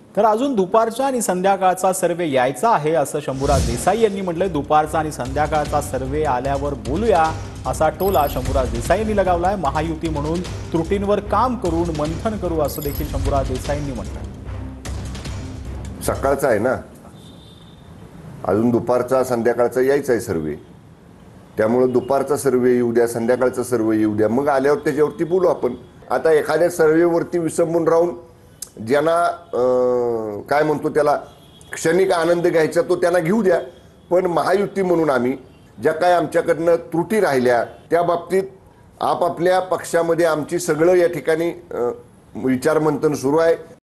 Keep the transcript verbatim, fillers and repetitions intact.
तर अजून दुपारचा आणि संध्याकाळचा सर्वे यायचा आहे असं शंभूराज देसाई यांनी म्हटलंय। दुपारचा आणि संध्याकाळचा सर्वे आल्यावर बोलूया असा टोला शंभूराज देसाई यांनी लगावलाय। महायुती म्हणून त्रुटींवर काम करून मंथन करू असं देखील शंभूराज देसाईंनी म्हटलंय। सकाळचा आहे ना, अजून दुपारचा संध्याकाळचा यायचा आहे सर्वे, त्यामुळे दुपारचा सर्वे येऊ द्या, संध्याकाळचा सर्वे येऊ द्या, मग आल्यावर त्याच्यावरती बोलू आपण। आता एखाद्या सर्वेवरती विसंबून राहून ज्यांना काय म्हणतो त्याला क्षणिक आनंद घ्यायचा तो त्यांना घेऊ द्या, पण महायुती म्हणून आम्ही ज्या काय आमच्याकडनं त्रुटी राहिल्या त्या बाबतीत आपापल्या पक्षामध्ये आमची सगळं या ठिकाणी विचारमंथन सुरू आहे।